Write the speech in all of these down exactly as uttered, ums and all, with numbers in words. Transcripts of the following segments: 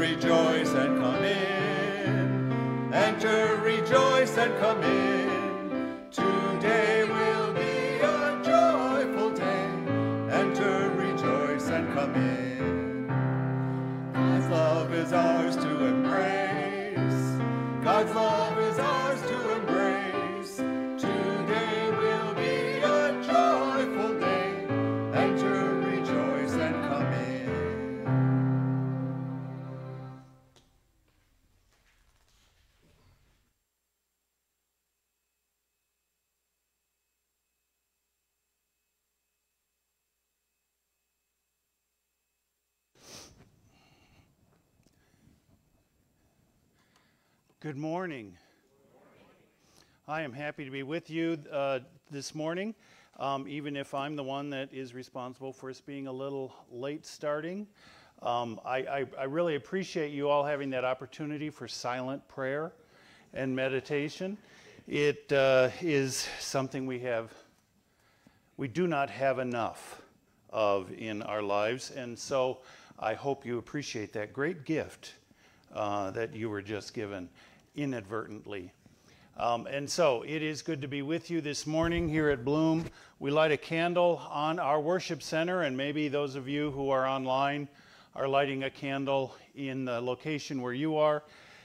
rejoice, and come in. Enter, rejoice, and come in. Today will be a joyful day. Enter, rejoice, and come in. God's love is ours to embrace. God's love is ours to embrace. Today will be a joyful day. Enter, rejoice, and come in. Good morning. I am happy to be with you uh, this morning, um, even if I'm the one that is responsible for us being a little late starting. Um, I, I, I really appreciate you all having that opportunity for silent prayer and meditation. It uh, is something we have, we do not have enough of in our lives, and so I hope you appreciate that great gift uh, that you were just given inadvertently. Um, and so it is good to be with you this morning here at Bloom. We light a candle on our worship center, and maybe those of you who are online are lighting a candle in the location where you are.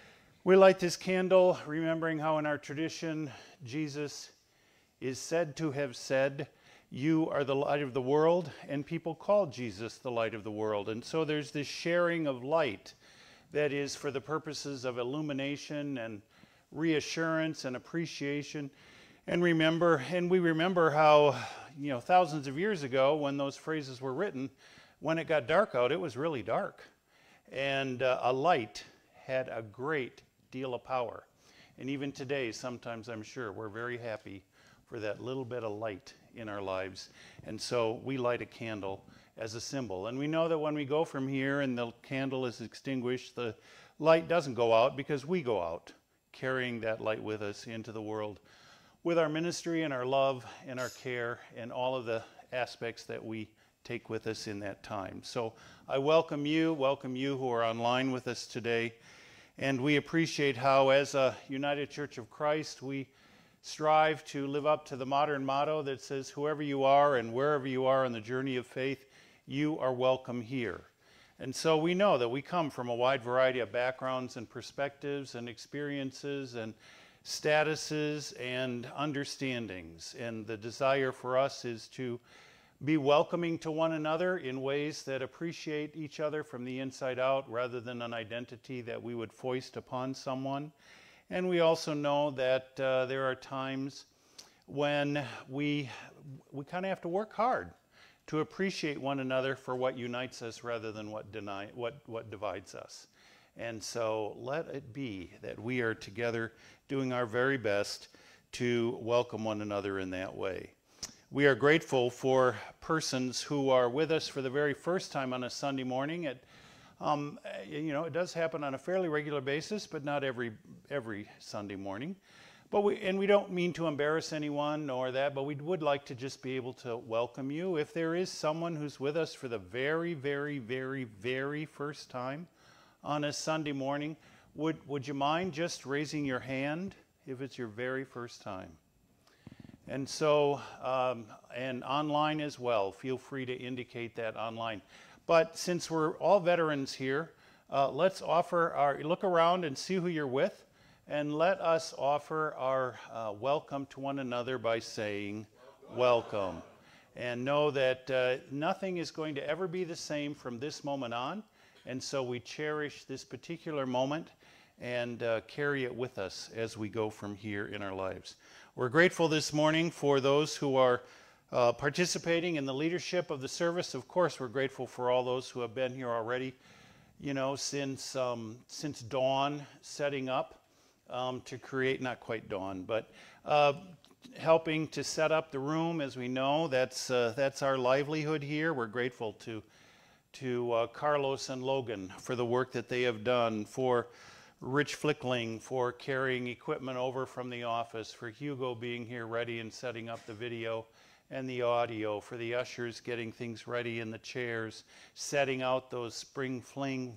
We light this candle remembering how in our tradition Jesus is said to have said, "You are the light of the world," and people call Jesus the light of the world. And so there's this sharing of light that is for the purposes of illumination and reassurance and appreciation. And remember, and we remember how, you know, thousands of years ago when those phrases were written, when it got dark out, it was really dark. And uh, a light had a great deal of power. And even today, sometimes I'm sure we're very happy for that little bit of light in our lives. And so we light a candle as a symbol. And we know that when we go from here and the candle is extinguished, the light doesn't go out because we go out, carrying that light with us into the world with our ministry and our love and our care and all of the aspects that we take with us in that time. So I welcome you, welcome you who are online with us today. And we appreciate how, as a United Church of Christ, we strive to live up to the modern motto that says, whoever you are and wherever you are on the journey of faith, you are welcome here. And so we know that we come from a wide variety of backgrounds and perspectives and experiences and statuses and understandings. And the desire for us is to be welcoming to one another in ways that appreciate each other from the inside out rather than an identity that we would foist upon someone. And we also know that uh, there are times when we, we kind of have to work hard to appreciate one another for what unites us rather than what deny, what, what divides us. And so let it be that we are together doing our very best to welcome one another in that way. We are grateful for persons who are with us for the very first time on a Sunday morning. It, um, you know, it does happen on a fairly regular basis, but not every every Sunday morning. But we, and we don't mean to embarrass anyone or that, but we would like to just be able to welcome you. If there is someone who's with us for the very, very, very, very first time on a Sunday morning, would, would you mind just raising your hand if it's your very first time? And so, um, and online as well, feel free to indicate that online. But since we're all veterans here, uh, let's offer our, look around and see who you're with. And let us offer our uh, welcome to one another by saying, welcome. And know that uh, nothing is going to ever be the same from this moment on. And so we cherish this particular moment and uh, carry it with us as we go from here in our lives. We're grateful this morning for those who are uh, participating in the leadership of the service. Of course, we're grateful for all those who have been here already, you know, since, um, since dawn, setting up. Um, to create, not quite dawn, but uh, helping to set up the room. As we know, that's uh, that's our livelihood here. We're grateful to to uh, Carlos and Logan for the work that they have done, for Rich Flickling for carrying equipment over from the office, for Hugo being here ready and setting up the video and the audio, for the ushers getting things ready in the chairs, setting out those spring fling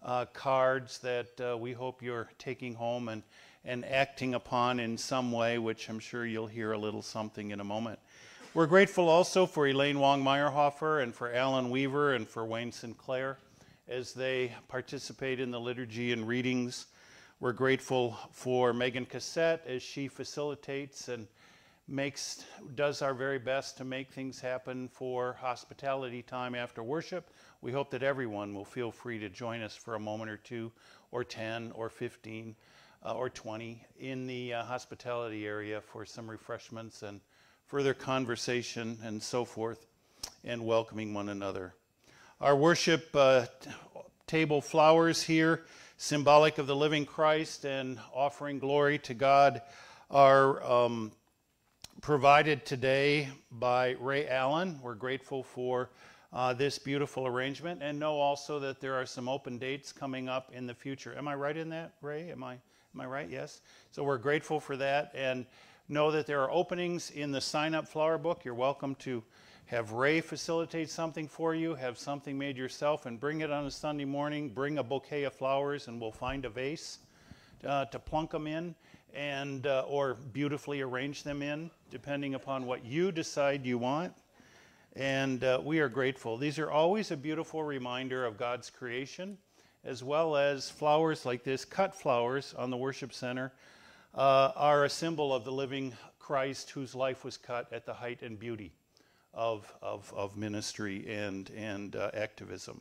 uh, cards that uh, we hope you're taking home and, and acting upon in some way, which I'm sure you'll hear a little something in a moment. We're grateful also for Elaine Wong-Meyerhofer and for Alan Weaver and for Wayne Sinclair as they participate in the liturgy and readings. We're grateful for Megan Cassette as she facilitates and makes does our very best to make things happen for hospitality time after worship. We hope that everyone will feel free to join us for a moment or two, or ten, or fifteen, uh, or twenty in the uh, hospitality area for some refreshments and further conversation and so forth, and welcoming one another. Our worship uh, table flowers here, symbolic of the living Christ and offering glory to God, are um, provided today by Ray Allen. We're grateful for uh, this beautiful arrangement, and know also that there are some open dates coming up in the future. Am I right in that, Ray? Am I, am I right? Yes? So we're grateful for that, and know that there are openings in the sign-up flower book. You're welcome to have Ray facilitate something for you, have something made yourself, and bring it on a Sunday morning. Bring a bouquet of flowers, and we'll find a vase uh, to plunk them in, and uh, or beautifully arrange them in, depending upon what you decide you want. And uh, we are grateful. These are always a beautiful reminder of God's creation, as well as flowers like this, cut flowers on the worship center, uh, are a symbol of the living Christ whose life was cut at the height and beauty of, of, of ministry and, and uh, activism.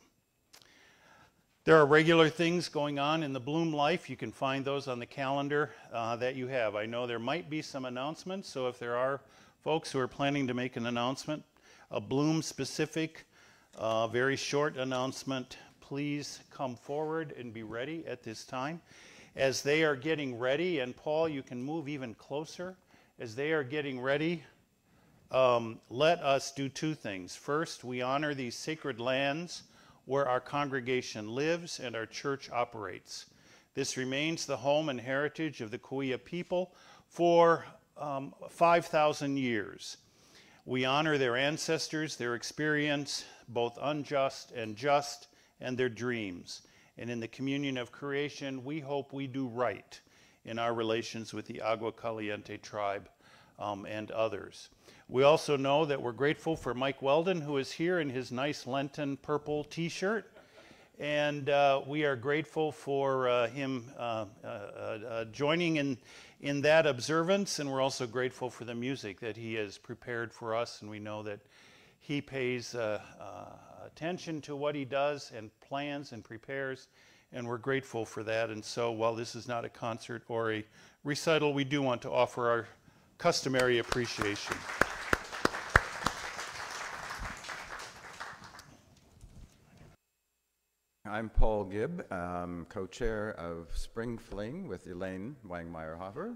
There are regular things going on in the Bloom life. You can find those on the calendar uh, that you have. I know there might be some announcements, so if there are folks who are planning to make an announcement, a Bloom specific, uh, very short announcement, please come forward and be ready at this time. As they are getting ready, and Paul, you can move even closer, as they are getting ready, um, let us do two things. First, we honor these sacred lands where our congregation lives and our church operates. This remains the home and heritage of the Kauai people for um, five thousand years. We honor their ancestors, their experience, both unjust and just, and their dreams. And in the communion of creation, we hope we do right in our relations with the Agua Caliente tribe um, and others. We also know that we're grateful for Mike Weldon, who is here in his nice Lenten purple t-shirt. And uh, we are grateful for uh, him uh, uh, uh, joining in, in that observance. And we're also grateful for the music that he has prepared for us. And we know that he pays uh, uh, attention to what he does and plans and prepares. And we're grateful for that. And so while this is not a concert or a recital, we do want to offer our customary appreciation. I'm Paul Gibb, um, co-chair of Spring Fling with Elaine Wang-Meyerhofer.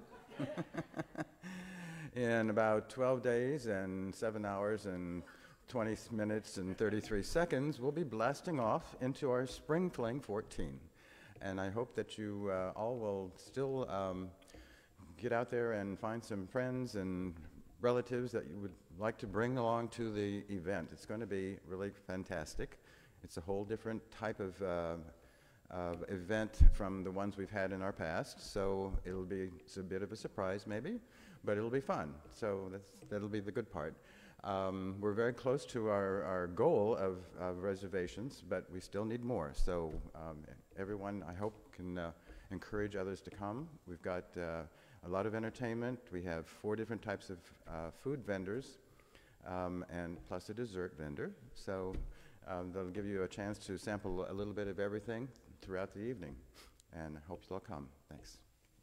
In about twelve days and seven hours and twenty minutes and thirty-three seconds, we'll be blasting off into our Spring Fling fourteen. And I hope that you uh, all will still um, get out there and find some friends and relatives that you would like to bring along to the event. It's going to be really fantastic. It's a whole different type of uh, uh, event from the ones we've had in our past, so it'll be it's a bit of a surprise maybe, but it'll be fun. So that's, that'll be the good part. Um, we're very close to our, our goal of, of reservations, but we still need more. So um, everyone, I hope, can uh, encourage others to come. We've got uh, a lot of entertainment. We have four different types of uh, food vendors, um, and plus a dessert vendor. So um, they'll give you a chance to sample a little bit of everything throughout the evening, and I hope you'll come. Thanks.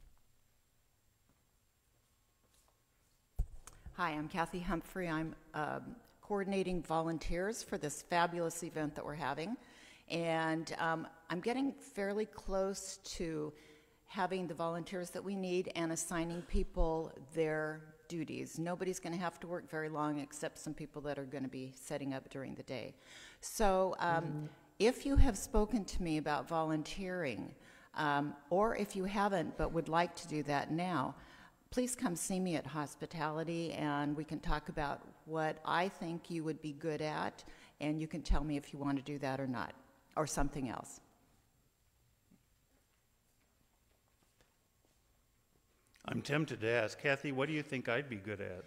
Hi, I'm Kathy Humphrey. I'm um, coordinating volunteers for this fabulous event that we're having. And um, I'm getting fairly close to having the volunteers that we need and assigning people their duties. Nobody's going to have to work very long except some people that are going to be setting up during the day. So um, mm. if you have spoken to me about volunteering, um, or if you haven't but would like to do that now, please come see me at Hospitality, and we can talk about what I think you would be good at, and you can tell me if you want to do that or not, or something else. I'm tempted to ask, Kathy, what do you think I'd be good at?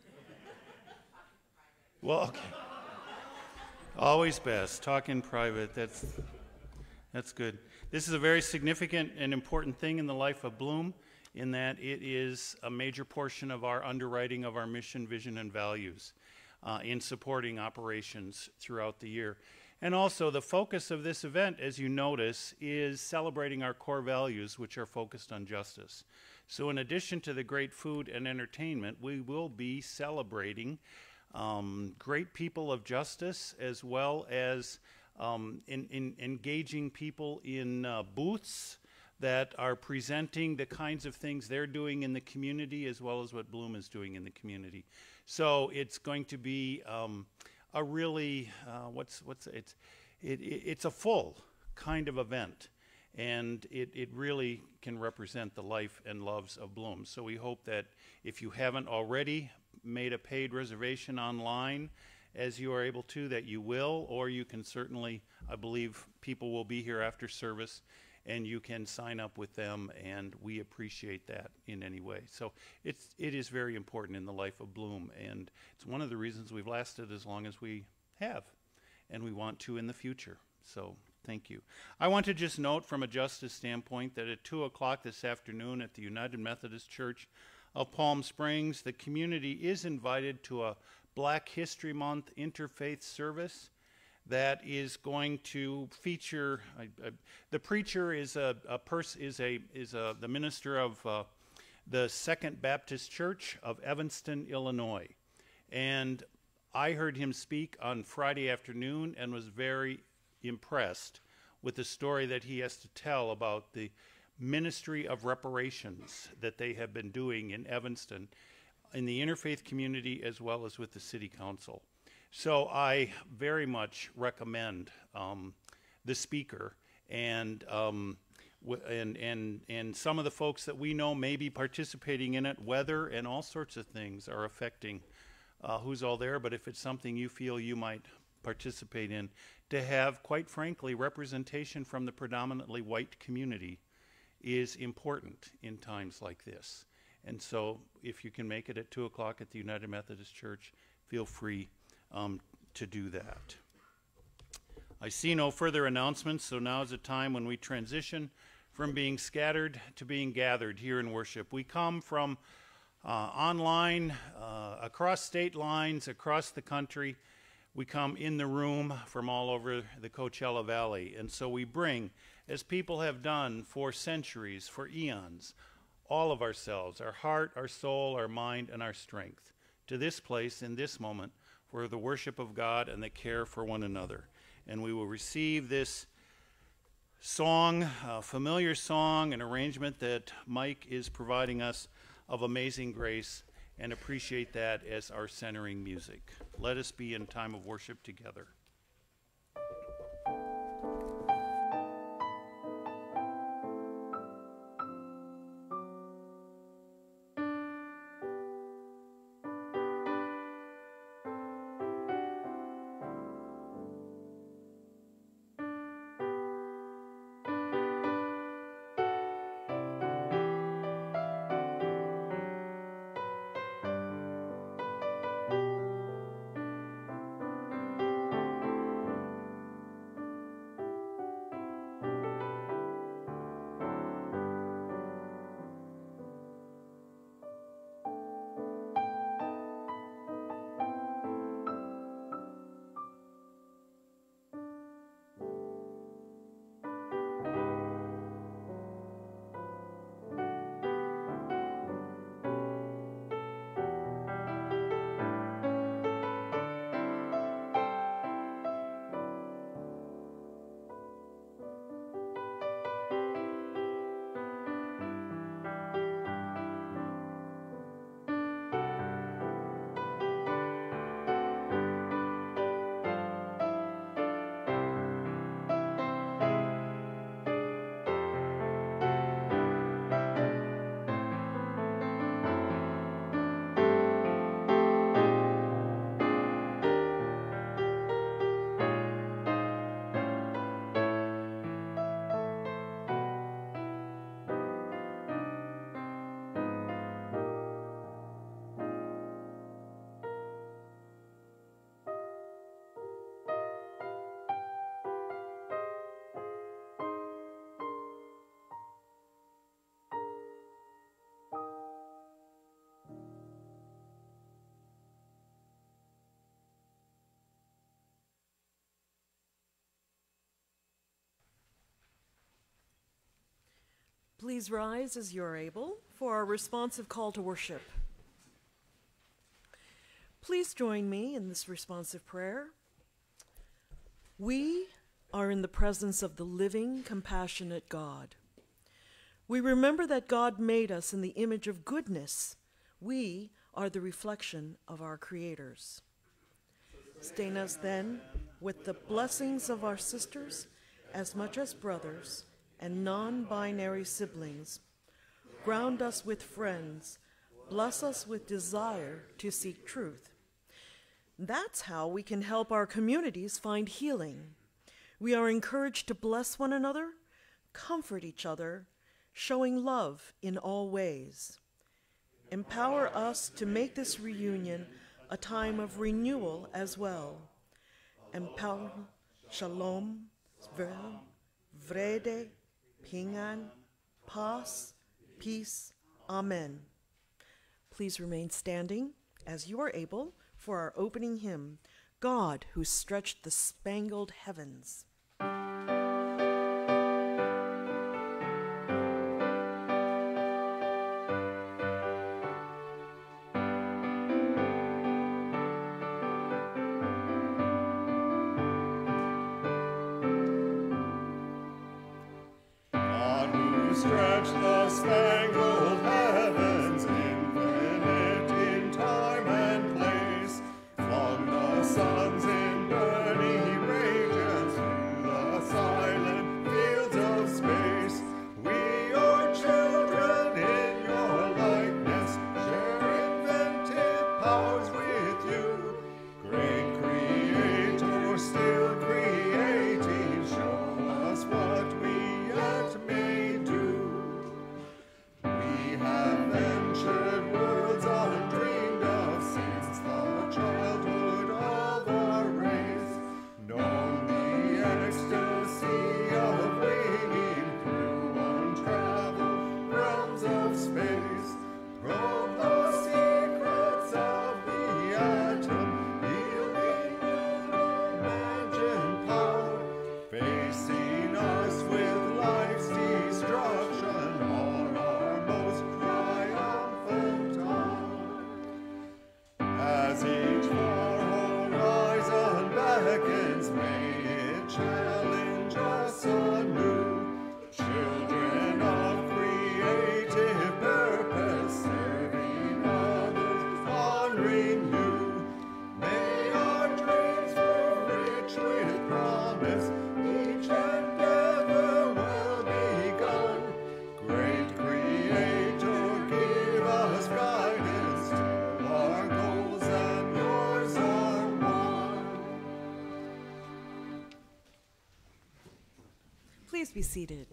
Well, okay. Always best. Talk in private. That's that's good. This is a very significant and important thing in the life of Bloom, in that it is a major portion of our underwriting of our mission, vision, and values uh, in supporting operations throughout the year. And also, the focus of this event, as you notice, is celebrating our core values, which are focused on justice. So in addition to the great food and entertainment, we will be celebrating um, great people of justice, as well as um, in, in engaging people in uh, booths that are presenting the kinds of things they're doing in the community, as well as what Bloom is doing in the community. So it's going to be um, a really, uh, what's, what's, it's, it, it, it's a full kind of event. And it, it really can represent the life and loves of Bloom. So we hope that if you haven't already made a paid reservation online, as you are able to, that you will, or you can certainly, I believe people will be here after service, and you can sign up with them, and we appreciate that in any way. So it's, it is very important in the life of Bloom, and it's one of the reasons we've lasted as long as we have, and we want to in the future. So thank you. I want to just note from a justice standpoint that at two o'clock this afternoon at the United Methodist Church of Palm Springs, the community is invited to a Black History Month interfaith service that is going to feature, uh, uh, the preacher is a, a person is a is a the minister of uh, the Second Baptist Church of Evanston, Illinois, and I heard him speak on Friday afternoon and was very impressed with the story that he has to tell about the ministry of reparations that they have been doing in Evanston, in the interfaith community, as well as with the city council. So I very much recommend um, the speaker, and um, w and and and some of the folks that we know may be participating in it. Weather and all sorts of things are affecting uh, who's all there. But if it's something you feel you might participate in, to have, quite frankly, representation from the predominantly white community is important in times like this. And so if you can make it at two o'clock at the United Methodist Church, feel free um, to do that. I see no further announcements, so now is a time when we transition from being scattered to being gathered here in worship. We come from uh, online, uh, across state lines, across the country. We come in the room from all over the Coachella Valley. And so we bring, as people have done for centuries, for eons, all of ourselves, our heart, our soul, our mind, and our strength, to this place in this moment for the worship of God and the care for one another. And we will receive this song, a familiar song, an arrangement that Mike is providing us of Amazing Grace, and appreciate that as our centering music. Let us be in time of worship together. Thank Please rise as you're able for our responsive call to worship. Please join me in this responsive prayer. We are in the presence of the living, compassionate God. We remember that God made us in the image of goodness. We are the reflection of our creators. Sustain us then with the blessings of our sisters as much as brothers and non-binary siblings. Ground us with friends. Bless us with desire to seek truth. That's how we can help our communities find healing. We are encouraged to bless one another, comfort each other, showing love in all ways. Empower us to make this reunion a time of renewal as well. Empower, shalom, vrede, pingan, paz, peace, amen. Please remain standing as you are able for our opening hymn, God who stretched the spangled heavens. God who stretched the spangled heavens, infinite in time and place, flung the suns in burning radiance through the silent fields of space. We are children in your likeness, share inventive powers with you. Great Creator, still creating, show us what we yet may do. We have ventured worlds undreamed of since the childhood of our race, known the ecstasy of winging through untraveled realms of space, probe the secrets of the atom, yielding unimagined power, facing us with life's destruction on our most triumphant hour. As each far horizon beckons, may it challenge us anew. Children of creative purpose, serving others, honoring you. May our dreams grow rich with promise, each endeavor well begun. Great Creator, give us guidance till our goals and yours are one. Please be seated.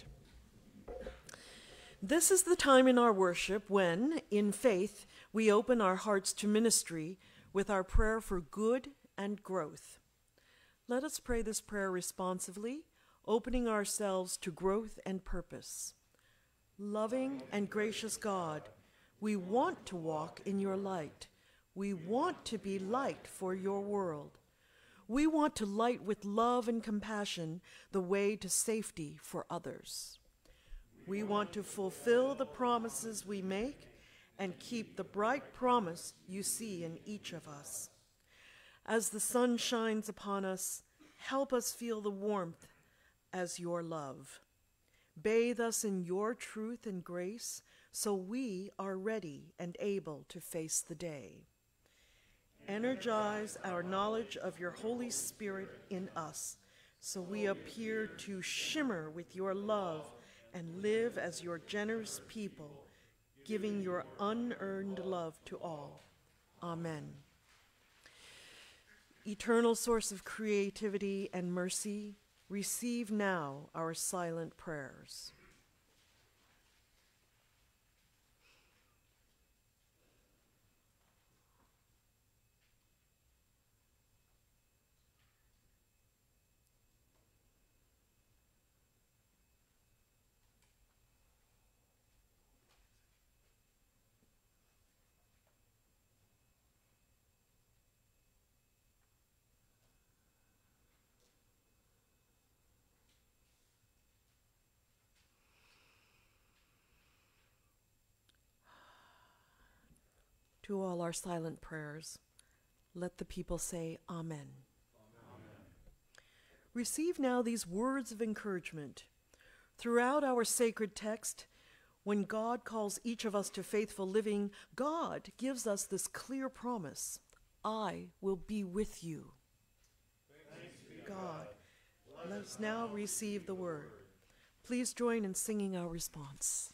This is the time in our worship when, in faith, we open our hearts to ministry with our prayer for good and growth. Let us pray this prayer responsively, opening ourselves to growth and purpose. Loving and gracious God, we want to walk in your light. We want to be light for your world. We want to light with love and compassion the way to safety for others. We want to fulfill the promises we make and keep the bright promise you see in each of us. As the sun shines upon us, help us feel the warmth as your love. Bathe us in your truth and grace so we are ready and able to face the day. Energize our knowledge of your Holy Spirit in us so we appear to shimmer with your love and live as your generous people, giving your unearned love to all. Amen. Eternal source of creativity and mercy, receive now our silent prayers. to all our silent prayers. Let the people say Amen. Amen. Receive now these words of encouragement. Throughout our sacred text, when God calls each of us to faithful living, God gives us this clear promise: I will be with you. God, let us now receive the word. Please join in singing our response.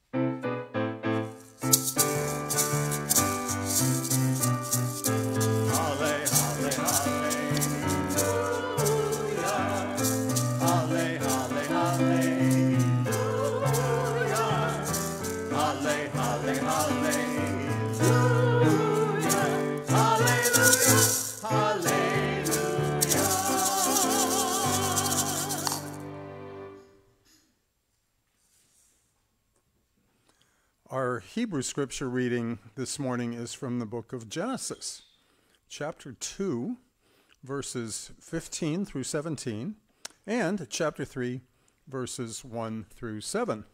Our Hebrew scripture reading this morning is from the book of Genesis, chapter two, verses fifteen through seventeen, and chapter three, verses one through seven.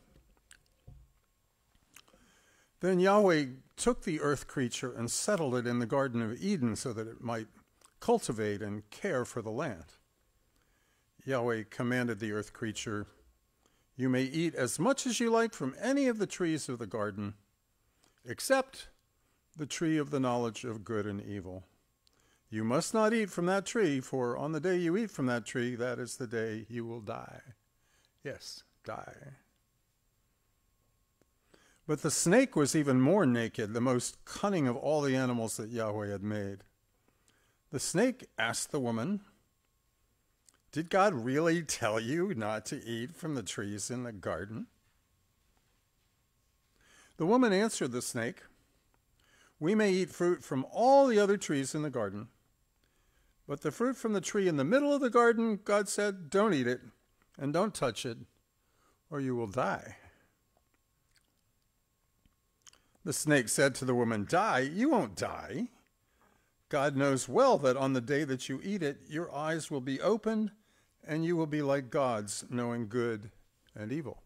Then Yahweh took the earth creature and settled it in the Garden of Eden so that it might cultivate and care for the land. Yahweh commanded the earth creature, "You may eat as much as you like from any of the trees of the garden, except the tree of the knowledge of good and evil. You must not eat from that tree, for on the day you eat from that tree, that is the day you will die." Yes, die. But the snake was even more naked, the most cunning of all the animals that Yahweh had made. The snake asked the woman, "Did God really tell you not to eat from the trees in the garden?" The woman answered the snake, "We may eat fruit from all the other trees in the garden, but the fruit from the tree in the middle of the garden, God said, don't eat it and don't touch it, or you will die." The snake said to the woman, "Die? You won't die. God knows well that on the day that you eat it, your eyes will be opened, and you will be like gods, knowing good and evil."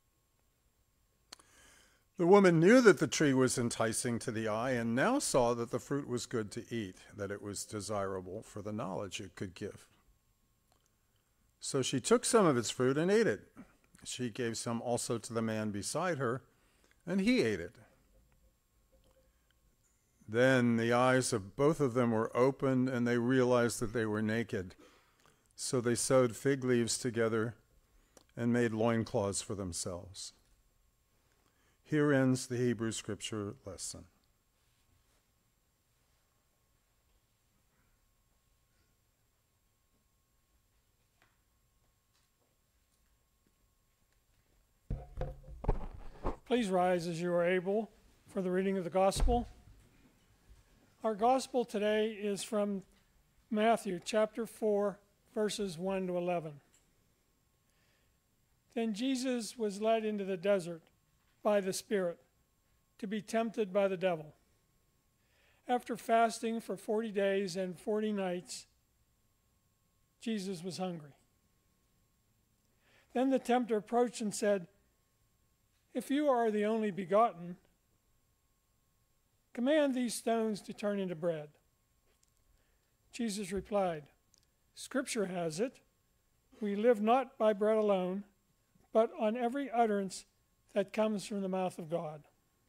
The woman knew that the tree was enticing to the eye, and now saw that the fruit was good to eat, that it was desirable for the knowledge it could give. So she took some of its fruit and ate it. She gave some also to the man beside her, and he ate it. Then the eyes of both of them were opened, and they realized that they were naked. So they sewed fig leaves together and made loincloths for themselves. Here ends the Hebrew scripture lesson. Please rise as you are able for the reading of the gospel. Our gospel today is from Matthew chapter four, verses one to eleven. Then Jesus was led into the desert by the Spirit to be tempted by the devil. After fasting for forty days and forty nights, Jesus was hungry. Then the tempter approached and said, "If you are the only begotten, command these stones to turn into bread." Jesus replied, "Scripture has it, we live not by bread alone, but on every utterance that comes from the mouth of God."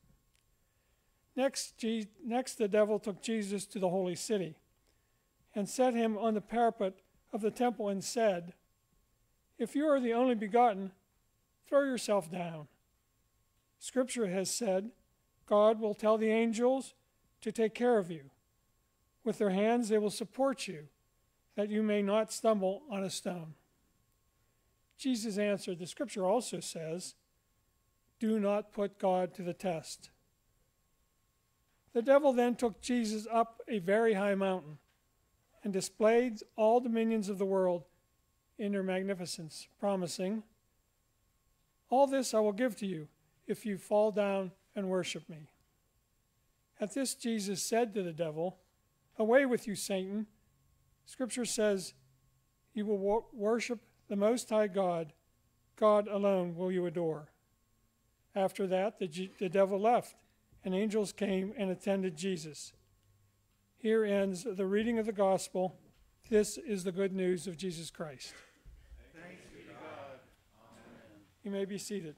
Next, Je- next the devil took Jesus to the holy city and set him on the parapet of the temple and said, "If you are the only begotten, throw yourself down. Scripture has said, God will tell the angels to take care of you. With their hands they will support you, that you may not stumble on a stone." Jesus answered, "The Scripture also says, do not put God to the test." The devil then took Jesus up a very high mountain and displayed all dominions of the world in their magnificence, promising, "All this I will give to you if you fall down and worship me." At this Jesus said to the devil, "Away with you, Satan. Scripture says, you will wo- worship the Most High God. God alone will you adore." After that, the, G- the devil left, and angels came and attended Jesus. Here ends the reading of the gospel. This is the good news of Jesus Christ. Thanks be to God. Amen. You may be seated.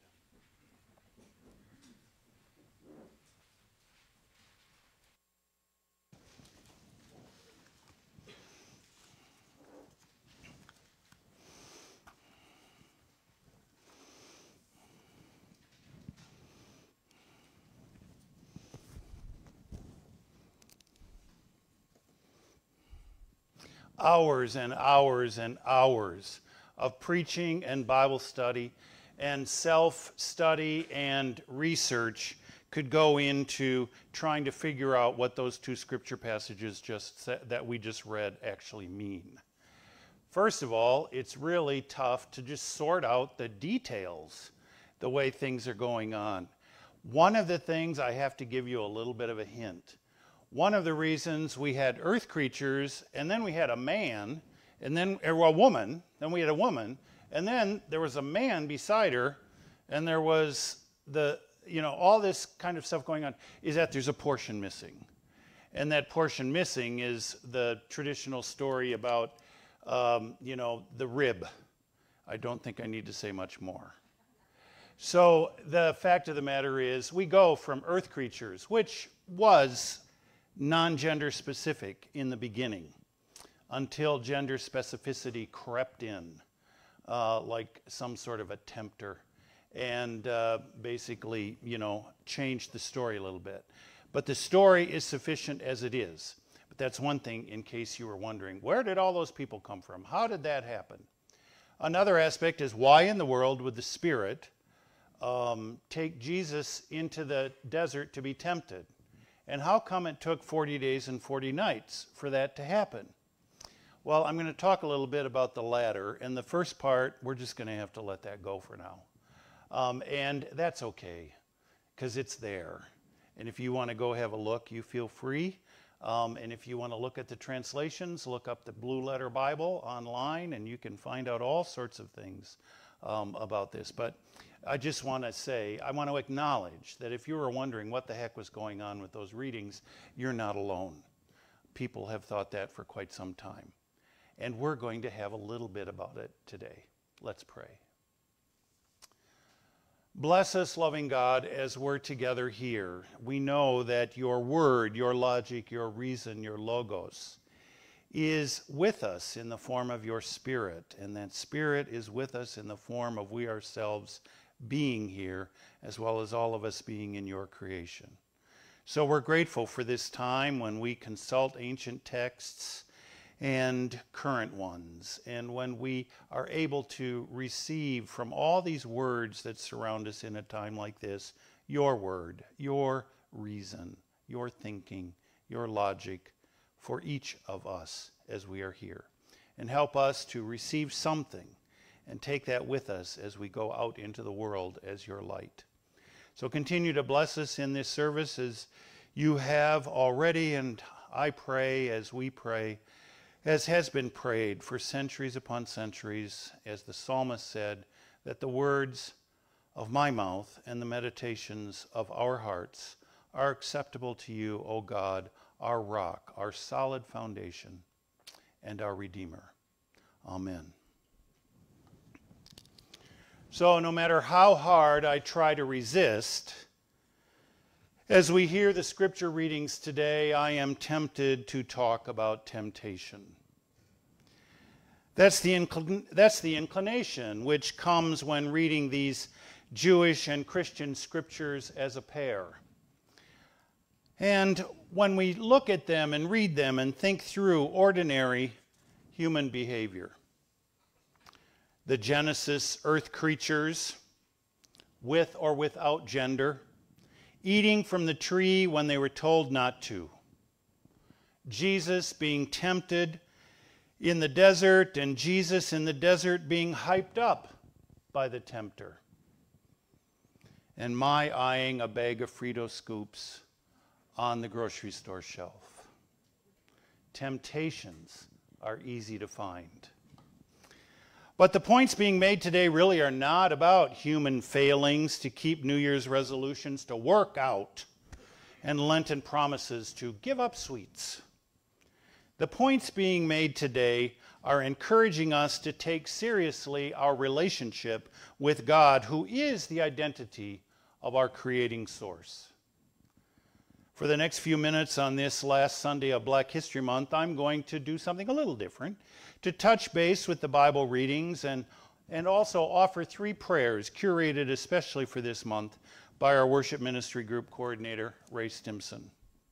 Hours and hours and hours of preaching and Bible study and self-study and research could go into trying to figure out what those two scripture passages just said, that we just read actually mean. First of all, it's really tough to just sort out the details, the way things are going on. One of the things, I have to give you a little bit of a hint. One of the reasons we had earth creatures, and then we had a man, and then or a woman, then we had a woman, and then there was a man beside her, and there was the, you know, all this kind of stuff going on, is that there's a portion missing. And that portion missing is the traditional story about, um, you know, the rib. I don't think I need to say much more. So the fact of the matter is, we go from earth creatures, which was non-gender specific in the beginning, until gender specificity crept in, uh, like some sort of a tempter, and uh, basically, you know, changed the story a little bit. But the story is sufficient as it is. But that's one thing, in case you were wondering, where did all those people come from? How did that happen? Another aspect is, why in the world would the Spirit um, take Jesus into the desert to be tempted? And how come it took forty days and forty nights for that to happen? Well, I'm going to talk a little bit about the latter. And the first part, we're just going to have to let that go for now. Um, and that's okay, because it's there. And if you want to go have a look, you feel free. Um, and if you want to look at the translations, look up the Blue Letter Bible online, and you can find out all sorts of things um, about this. But I just want to say, I want to acknowledge that if you were wondering what the heck was going on with those readings, you're not alone. People have thought that for quite some time. And we're going to have a little bit about it today. Let's pray. Bless us, loving God, as we're together here. We know that your word, your logic, your reason, your logos is with us in the form of your Spirit, and that Spirit is with us in the form of we ourselves being here, as well as all of us being in your creation. So we're grateful for this time when we consult ancient texts and current ones, and when we are able to receive from all these words that surround us in a time like this, your word, your reason, your thinking, your logic for each of us as we are here. And help us to receive something and take that with us as we go out into the world as your light. So continue to bless us in this service as you have already, and I pray as we pray, as has been prayed for centuries upon centuries, as the psalmist said, that the words of my mouth and the meditations of our hearts are acceptable to you, O God, our rock, our solid foundation, and our Redeemer. Amen. So no matter how hard I try to resist, as we hear the scripture readings today, I am tempted to talk about temptation. That's the, incl- that's the inclination which comes when reading these Jewish and Christian scriptures as a pair. And when we look at them and read them and think through ordinary human behavior, the Genesis earth creatures, with or without gender, eating from the tree when they were told not to, Jesus being tempted in the desert, and Jesus in the desert being hyped up by the tempter, and my eyeing a bag of Frito Scoops on the grocery store shelf. Temptations are easy to find. But the points being made today really are not about human failings to keep New Year's resolutions to work out. and Lenten promises to give up sweets. The points being made today are encouraging us to take seriously our relationship with God, who is the identity of our creating source. For the next few minutes on this last Sunday of Black History Month, I'm going to do something a little different, to touch base with the Bible readings and, and also offer three prayers curated especially for this month by our worship ministry group coordinator, Ray Stimson.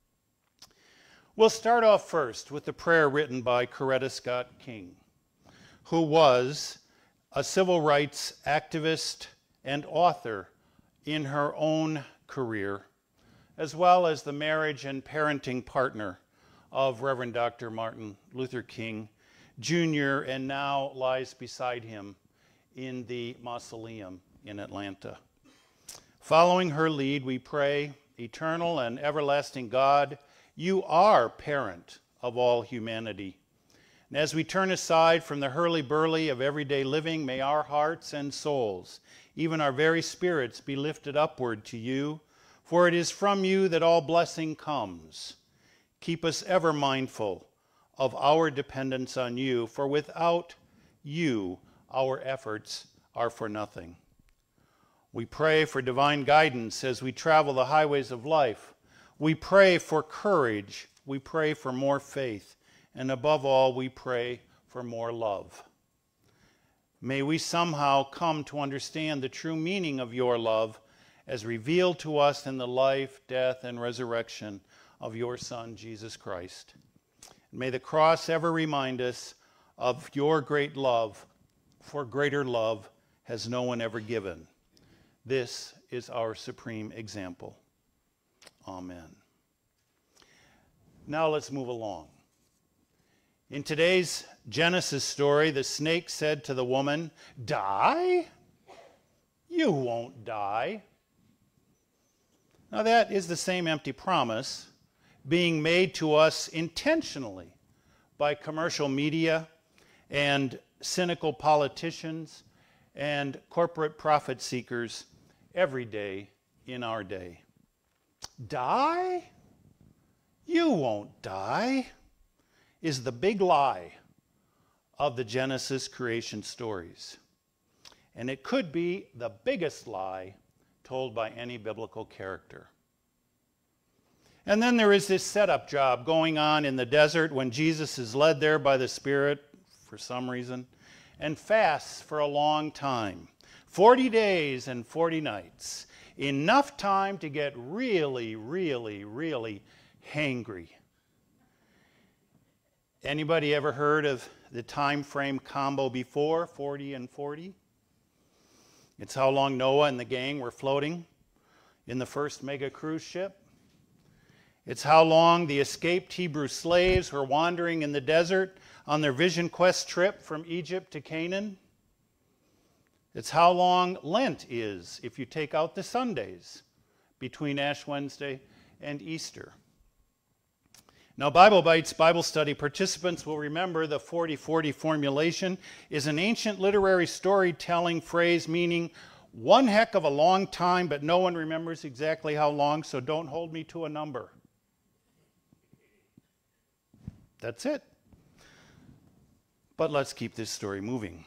We'll start off first with the prayer written by Coretta Scott King, who was a civil rights activist and author in her own career, as well as the marriage and parenting partner of Rev Doctor Martin Luther King Junior, and now lies beside him in the mausoleum in Atlanta. Following her lead, we pray, Eternal and everlasting God, you are parent of all humanity. And as we turn aside from the hurly-burly of everyday living, may our hearts and souls, even our very spirits, be lifted upward to you, for it is from you that all blessing comes. Keep us ever mindful of our dependence on you, for without you, our efforts are for nothing. We pray for divine guidance as we travel the highways of life. We pray for courage. We pray for more faith. And above all, we pray for more love. May we somehow come to understand the true meaning of your love as revealed to us in the life, death, and resurrection of your Son, Jesus Christ. And may the cross ever remind us of your great love, for greater love has no one ever given. This is our supreme example. Amen. Now let's move along. In today's Genesis story, the snake said to the woman, "Die? You won't die." Now that is the same empty promise being made to us intentionally by commercial media and cynical politicians and corporate profit seekers every day in our day. Die? You won't die, is the big lie of the Genesis creation stories. And it could be the biggest lie told by any biblical character. And then there is this setup job going on in the desert when Jesus is led there by the Spirit for some reason and fasts for a long time. forty days and forty nights. Enough time to get really, really, really hangry. Anybody ever heard of the time frame combo before, forty and forty? It's how long Noah and the gang were floating in the first mega cruise ship. It's how long the escaped Hebrew slaves were wandering in the desert on their vision quest trip from Egypt to Canaan. It's how long Lent is if you take out the Sundays between Ash Wednesday and Easter. Now, Bible Bites Bible study participants will remember the forty forty formulation is an ancient literary storytelling phrase meaning one heck of a long time, but no one remembers exactly how long, so don't hold me to a number. That's it. But let's keep this story moving.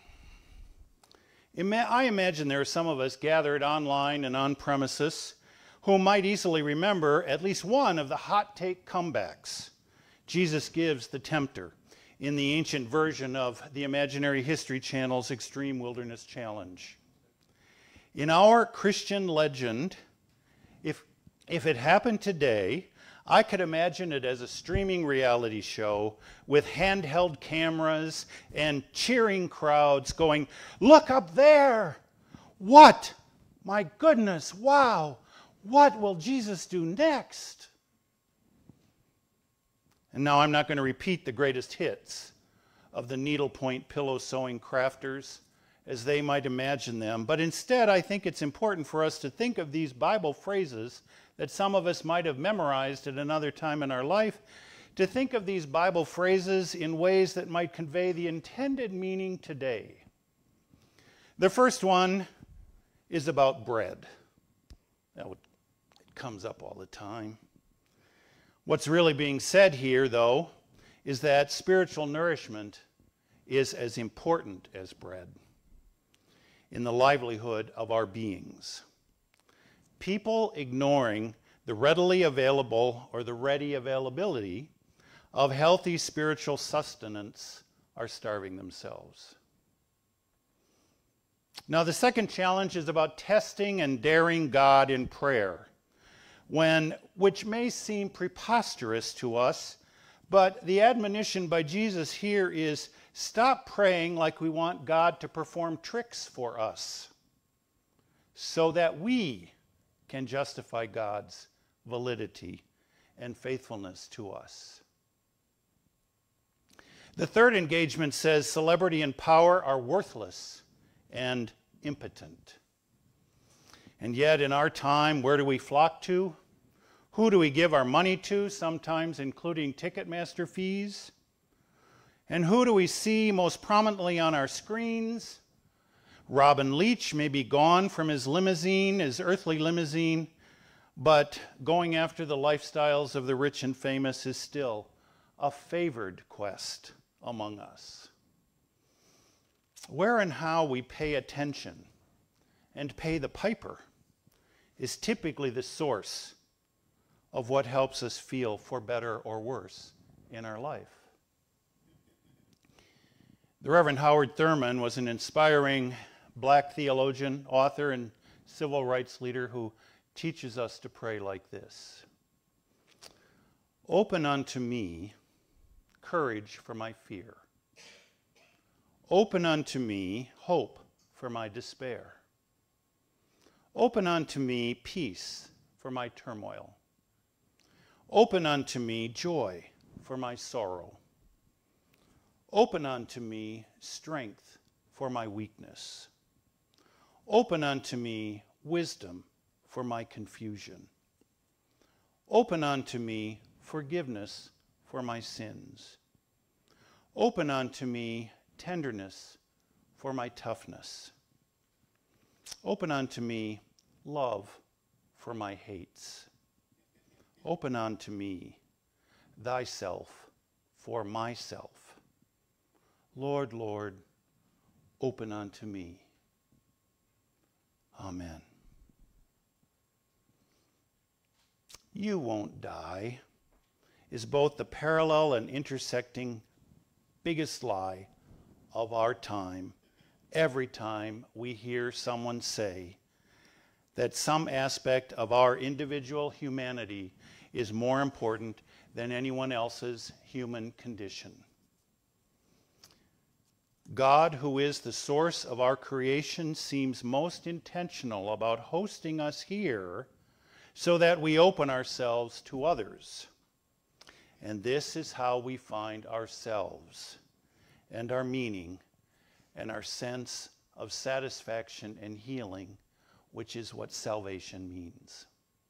I imagine there are some of us gathered online and on premises who might easily remember at least one of the hot take comebacks Jesus gives the tempter in the ancient version of the Imaginary History Channel's Extreme Wilderness Challenge. In our Christian legend, if, if it happened today, I could imagine it as a streaming reality show with handheld cameras and cheering crowds going, "Look up there! What? My goodness, wow! What will Jesus do next?" And now I'm not going to repeat the greatest hits of the needlepoint pillow sewing crafters as they might imagine them, but instead I think it's important for us to think of these Bible phrases that some of us might have memorized at another time in our life, to think of these Bible phrases in ways that might convey the intended meaning today. The first one is about bread. That would, it comes up all the time. What's really being said here, though, is that spiritual nourishment is as important as bread in the livelihood of our beings. People ignoring the readily available or the ready availability of healthy spiritual sustenance are starving themselves. Now, the second challenge is about testing and daring God in prayer, when, which may seem preposterous to us, but the admonition by Jesus here is stop praying like we want God to perform tricks for us so that we can justify God's validity and faithfulness to us. The third engagement says celebrity and power are worthless and impotent. And yet in our time, where do we flock to? Who do we give our money to, sometimes including Ticketmaster fees? And who do we see most prominently on our screens? Robin Leach may be gone from his limousine, his earthly limousine, but going after the lifestyles of the rich and famous is still a favored quest among us. Where and how we pay attention and pay the piper is typically the source of what helps us feel for better or worse in our life. The Reverend Howard Thurman was an inspiring black theologian, author, and civil rights leader who teaches us to pray like this. Open unto me courage for my fear. Open unto me hope for my despair. Open unto me peace for my turmoil. Open unto me joy for my sorrow. Open unto me strength for my weakness. Open unto me wisdom for my confusion. Open unto me forgiveness for my sins. Open unto me tenderness for my toughness. Open unto me love for my hates. Open unto me thyself for myself. Lord, Lord, open unto me. Amen. You won't die is both the parallel and intersecting biggest lie of our time every time we hear someone say that some aspect of our individual humanity is more important than anyone else's human condition. God, who is the source of our creation, seems most intentional about hosting us here so that we open ourselves to others. And this is how we find ourselves and our meaning and our sense of satisfaction and healing, which is what salvation means.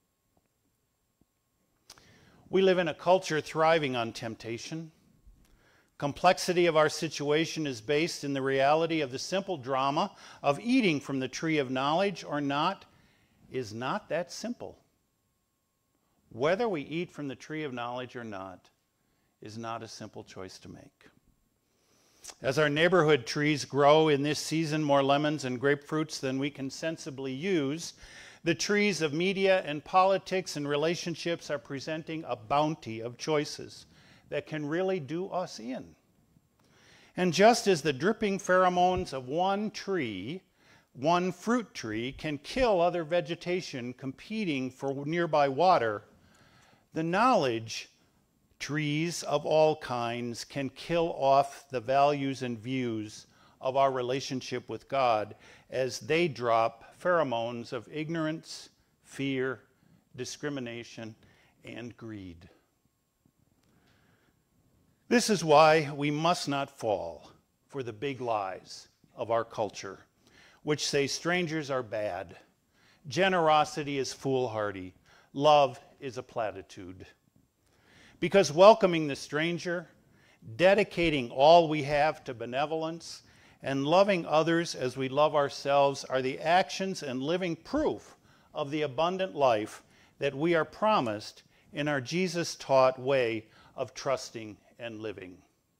We live in a culture thriving on temptation. Complexity of our situation is based in the reality of the simple drama of eating from the tree of knowledge or not is not that simple. Whether we eat from the tree of knowledge or not is not a simple choice to make. As our neighborhood trees grow in this season more lemons and grapefruits than we can sensibly use, the trees of media and politics and relationships are presenting a bounty of choices that can really do us in. And just as the dripping pheromones of one tree, one fruit tree, can kill other vegetation competing for nearby water, the knowledge trees of all kinds can kill off the values and views of our relationship with God as they drop pheromones of ignorance, fear, discrimination, and greed. This is why we must not fall for the big lies of our culture, which say strangers are bad, generosity is foolhardy, love is a platitude. Because welcoming the stranger, dedicating all we have to benevolence, and loving others as we love ourselves are the actions and living proof of the abundant life that we are promised in our Jesus-taught way of trusting and living.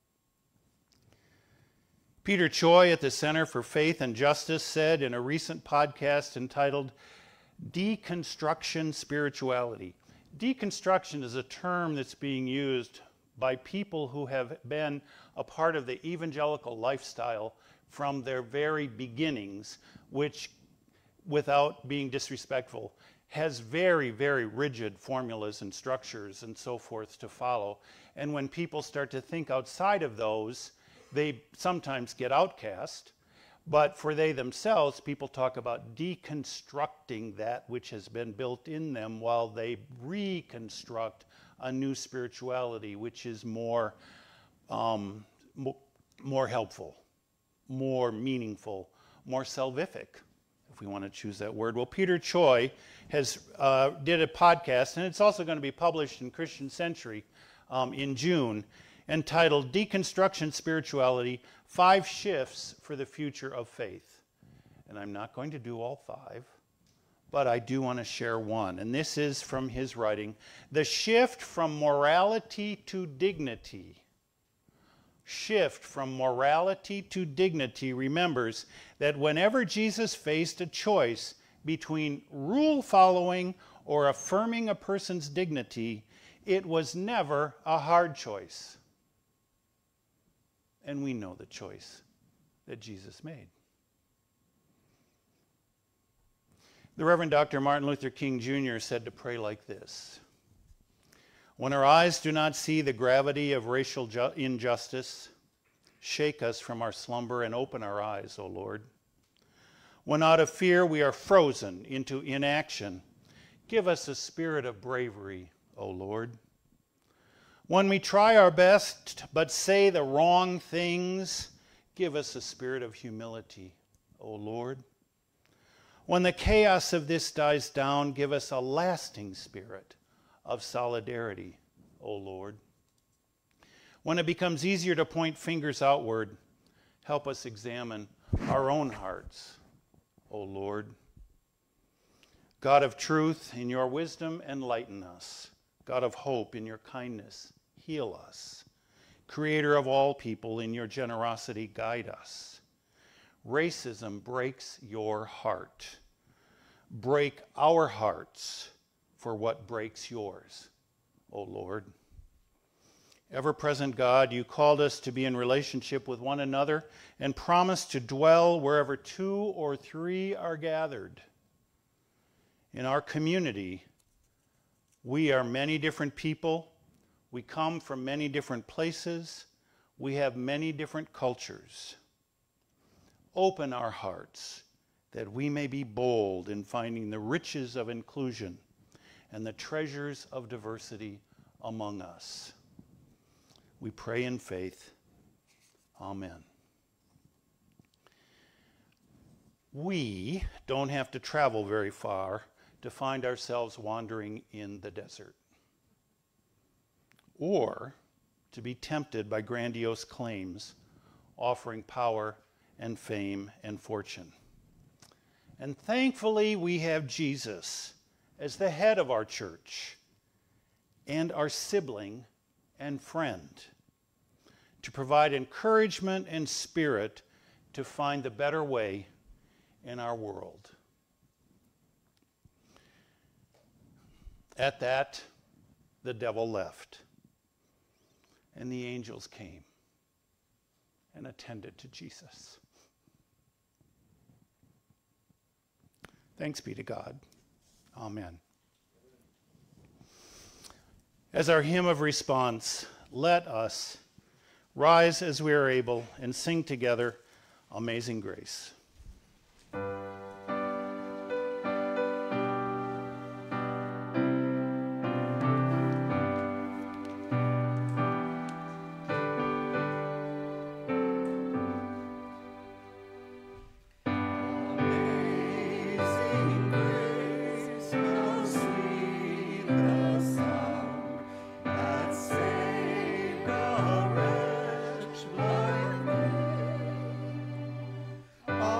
Peter Choi at the Center for Faith and Justice said in a recent podcast entitled Deconstruction Spirituality. Deconstruction is a term that's being used by people who have been a part of the evangelical lifestyle from their very beginnings, which, without being disrespectful, has very, very rigid formulas and structures and so forth to follow. And when people start to think outside of those, they sometimes get outcast. But for they themselves, people talk about deconstructing that which has been built in them while they reconstruct a new spirituality, which is more, um, mo- more helpful, more meaningful, more salvific, if we want to choose that word. Well, Peter Choi has uh, did a podcast, and it's also going to be published in Christian Century um, in June, entitled Deconstruction Spirituality, Five Shifts for the Future of Faith. And I'm not going to do all five, but I do want to share one. And this is from his writing, The Shift from Morality to Dignity. Shift from morality to dignity remembers that whenever Jesus faced a choice between rule following or affirming a person's dignity, it was never a hard choice. And we know the choice that Jesus made. The Rev Doctor Martin Luther King Junior said to pray like this: when our eyes do not see the gravity of racial ju- injustice, shake us from our slumber and open our eyes, O Lord. When out of fear we are frozen into inaction, give us a spirit of bravery, O Lord. When we try our best but say the wrong things, give us a spirit of humility, O Lord. When the chaos of this dies down, give us a lasting spirit of solidarity, O Lord. When it becomes easier to point fingers outward, help us examine our own hearts, O Lord. God of truth, in your wisdom, enlighten us. God of hope, in your kindness, heal us. Creator of all people, in your generosity, guide us. Racism breaks your heart. Break our hearts for what breaks yours, O Lord. Ever-present God, you called us to be in relationship with one another and promised to dwell wherever two or three are gathered. In our community, we are many different people. We come from many different places. We have many different cultures. Open our hearts that we may be bold in finding the riches of inclusion and the treasures of diversity among us. We pray in faith. Amen. We don't have to travel very far to find ourselves wandering in the desert, or to be tempted by grandiose claims offering power and fame and fortune. And thankfully, we have Jesus as the head of our church and our sibling and friend to provide encouragement and spirit to find the better way in our world. At that, the devil left, and the angels came and attended to Jesus. Thanks be to God. Amen. As our hymn of response, let us rise as we are able and sing together Amazing Grace. Oh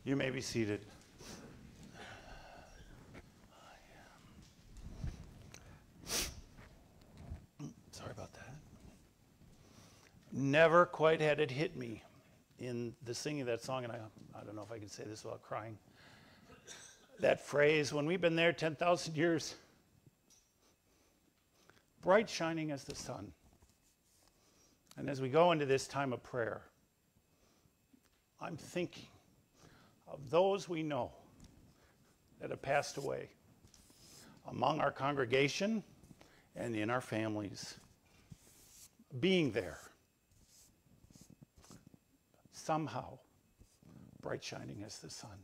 You may be seated. Sorry about that. Never quite had it hit me in the singing of that song, and I, I don't know if I can say this without crying. That phrase, when we've been there ten thousand years, bright shining as the sun. And as we go into this time of prayer, I'm thinking of those we know that have passed away among our congregation and in our families. Being there, somehow, bright shining as the sun.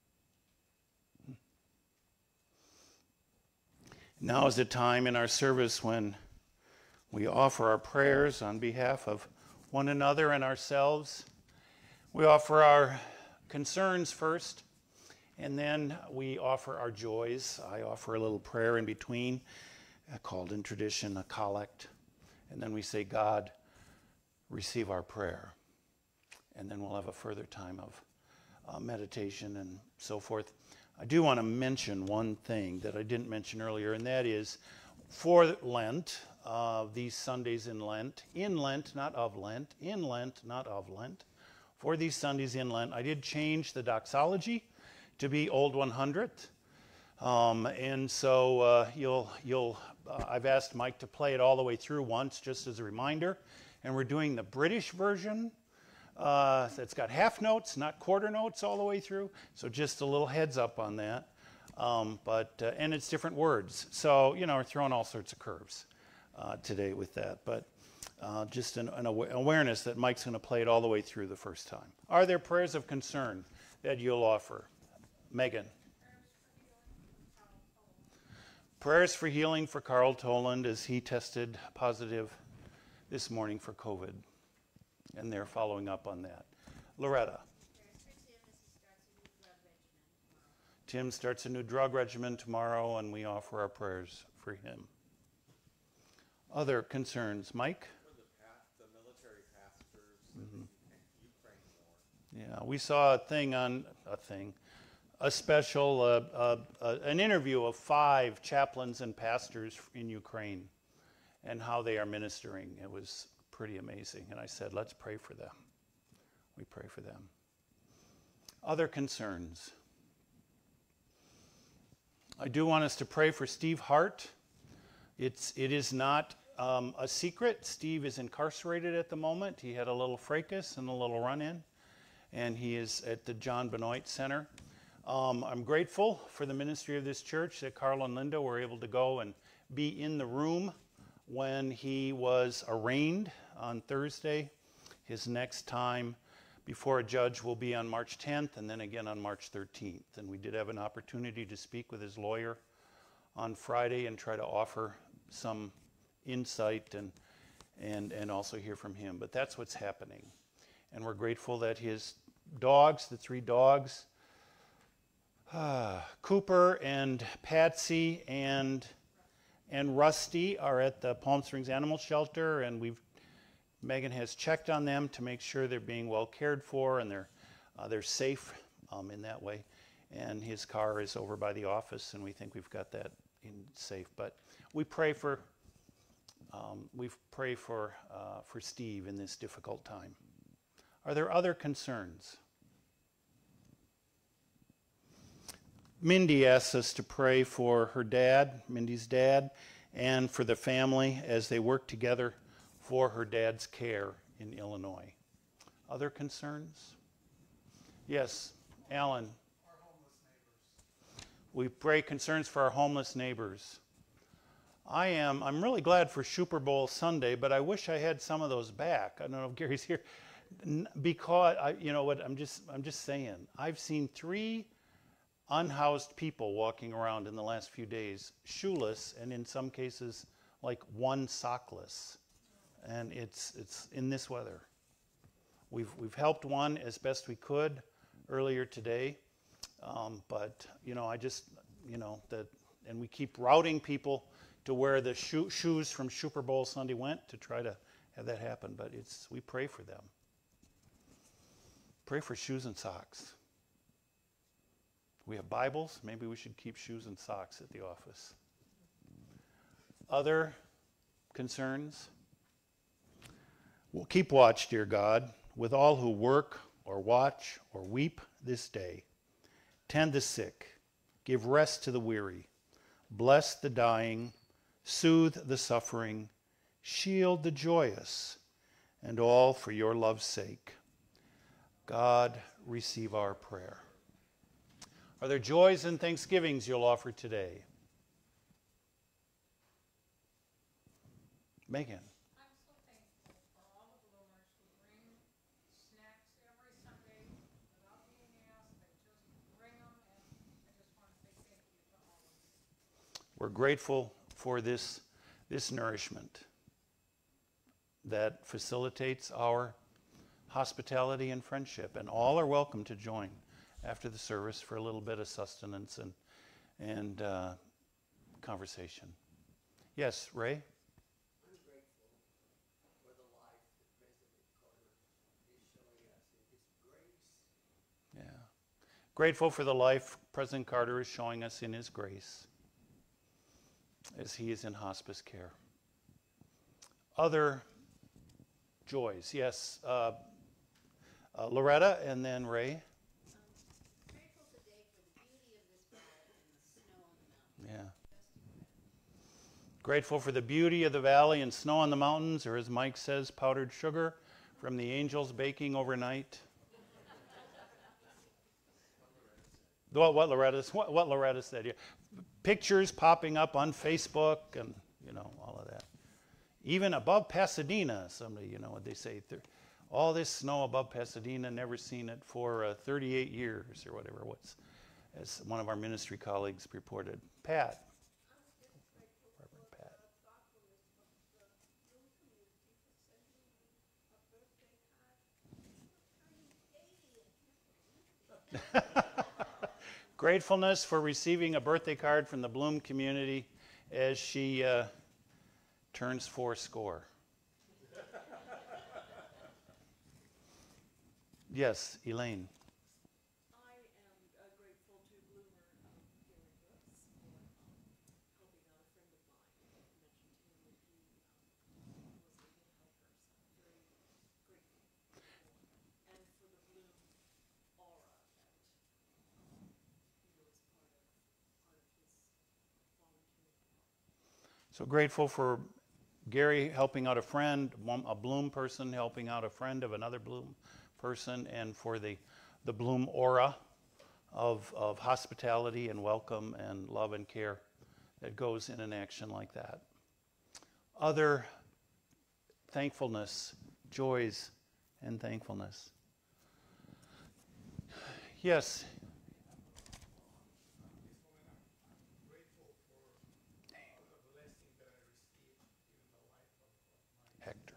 Now is the time in our service when we offer our prayers on behalf of one another and ourselves. We offer our concerns first, and then we offer our joys. I offer a little prayer in between, uh, called in tradition a collect. And then we say, God, receive our prayer. And then we'll have a further time of uh, meditation and so forth. I do want to mention one thing that I didn't mention earlier, and that is for Lent, uh, these Sundays in Lent, in Lent, not of Lent, in Lent, not of Lent, for these Sundays in Lent, I did change the doxology to be Old one hundredth. Um, and so uh, you'll, you'll, uh, I've asked Mike to play it all the way through once, just as a reminder. And we're doing the British version. Uh, that's got half notes, not quarter notes all the way through. So just a little heads up on that. Um, but uh, and it's different words. So, you know, we're throwing all sorts of curves uh, today with that. But uh, just an, an aw- awareness that Mike's going to play it all the way through the first time. Are there prayers of concern that you'll offer? Megan. Prayers for healing for Carl Toland as he tested positive this morning for COVID. And they're following up on that. Loretta. Tim starts a new drug regimen tomorrow, and we offer our prayers for him. Other concerns. Mike? For the, pa- the military pastors mm-hmm. in Ukraine war. Yeah, we saw a thing on, a thing, a special, uh, uh, uh, an interview of five chaplains and pastors in Ukraine and how they are ministering. It was pretty amazing. And I said, let's pray for them. We pray for them. Other concerns. I do want us to pray for Steve Hart. It's, it is not um, a secret. Steve is incarcerated at the moment. He had a little fracas and a little run-in, and he is at the John Benoit Center. Um, I'm grateful for the ministry of this church that Carl and Linda were able to go and be in the room when he was arraigned on Thursday. His next time before a judge will be on March tenth and then again on March thirteenth. And we did have an opportunity to speak with his lawyer on Friday and try to offer some insight and, and, and also hear from him. But that's what's happening. And we're grateful that his dogs, the three dogs, uh, Cooper and Patsy and and Rusty are at the Palm Springs Animal Shelter, and we've Megan has checked on them to make sure they're being well cared for and they're uh, they're safe um, in that way. And his car is over by the office, and we think we've got that in safe. But we pray for um, we pray for uh, for Steve in this difficult time. Are there other concerns? Mindy asks us to pray for her dad, Mindy's dad, and for the family as they work together for her dad's care in Illinois. Other concerns? Yes, Alan. Our homeless neighbors. We pray concerns for our homeless neighbors. I am, I'm really glad for Super Bowl Sunday, but I wish I had some of those back. I don't know if Gary's here. Because, I, you know what, I'm just, I'm just saying, I've seen three unhoused people walking around in the last few days, shoeless, and in some cases, like one sockless. And it's it's in this weather. We've we've helped one as best we could earlier today, um, but you know I just you know that, and we keep routing people to where the shoe, shoes from Super Bowl Sunday went to try to have that happen. But it's we pray for them. Pray for shoes and socks. We have Bibles. Maybe we should keep shoes and socks at the office. Other concerns? Well, keep watch, dear God, with all who work or watch or weep this day. Tend the sick. Give rest to the weary. Bless the dying. Soothe the suffering. Shield the joyous. And all for your love's sake. God, receive our prayer. Are there joys and thanksgivings you'll offer today? Megan. I'm so thankful for all the bloomers who bring snacks every Sunday without being asked. They just bring them, and I just want to say thank you to all of you. We're grateful for this, this nourishment that facilitates our hospitality and friendship, and all are welcome to join after the service for a little bit of sustenance and, and uh, conversation. Yes, Ray? I'm grateful for the life that President Carter is showing us in his grace. Yeah. Grateful for the life President Carter is showing us in his grace as he is in hospice care. Other joys. Yes, uh, uh, Loretta and then Ray. Grateful today for the beauty of this valley and the snow on the mountains. Yeah. Grateful for the beauty of the valley and snow on the mountains, or as Mike says, powdered sugar from the angels baking overnight. What, what Loretta what, what Loretta said. Yeah. Pictures popping up on Facebook and you know all of that. Even above Pasadena, somebody you know what they say. All this snow above Pasadena, never seen it for uh, thirty-eight years or whatever. What's as one of our ministry colleagues reported. Pat. Reverend Pat. Gratefulness for receiving a birthday card from the Bloom community as she uh, turns four score. Yes, Elaine. I am uh, grateful to Bloomer um, Gary Brooks for um, helping out a friend of mine. I mentioned to him that he um, was able to help her, so I'm very grateful for him. And for the Bloom aura that um, he was part of, part of his volunteering help. So grateful for Gary helping out a friend, a Bloom person helping out a friend of another Bloom person, and for the, the Bloom aura of, of hospitality and welcome and love and care that goes in an action like that. Other thankfulness, joys, and thankfulness. Yes. Hector.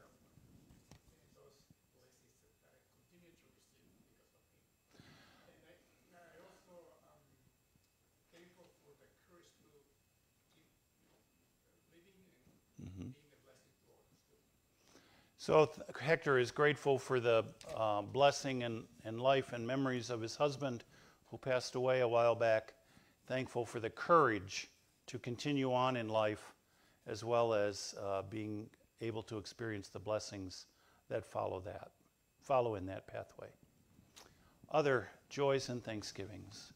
So th- Hector is grateful for the uh, blessing and, and life and memories of his husband who passed away a while back. Thankful for the courage to continue on in life as well as uh, being able to experience the blessings that follow that, follow in that pathway. Other joys and thanksgivings.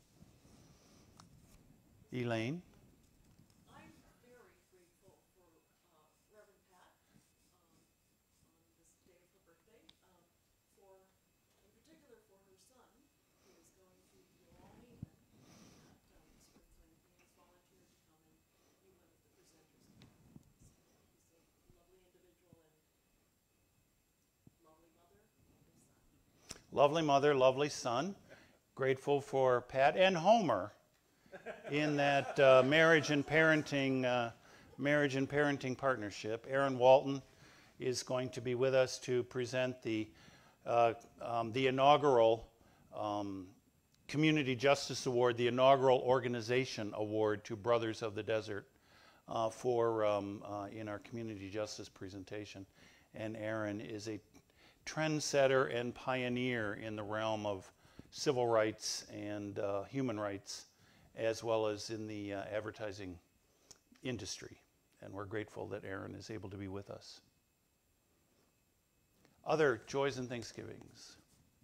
Elaine? I'm very grateful for uh, Reverend Pat um, on this day of her birthday, um, for, in particular for her son, who is going to Uvalde, and Pat um, Sprinkling has volunteered to come and be one of the presenters. So he's a lovely individual and lovely mother, lovely son. Lovely mother, lovely son. Grateful for Pat and Homer in that uh, marriage and parenting, uh, marriage and parenting partnership. Aaron Walton is going to be with us to present the uh, um, the inaugural um, Community Justice Award, the inaugural organization award to Brothers of the Desert uh, for um, uh, in our community justice presentation. And Aaron is a trendsetter and pioneer in the realm of civil rights and uh, human rights, as well as in the uh, advertising industry. And we're grateful that Aaron is able to be with us. Other joys and thanksgivings.